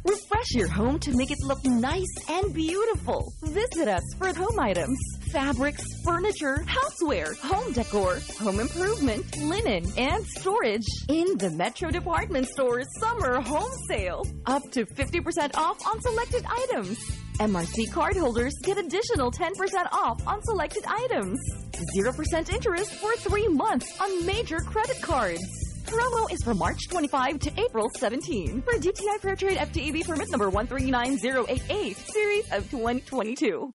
Refresh your home to make it look nice and beautiful. Visit us for home items, fabrics, furniture, houseware, home decor, home improvement, linen, and storage in the Metro Department Store's Summer Home Sale. Up to 50% off on selected items. MRC cardholders get additional 10% off on selected items. 0% interest for 3 months on major credit cards. Promo is from March 25 to April 17 for DTI Fairtrade FTEB permit number 139088, series of 2022.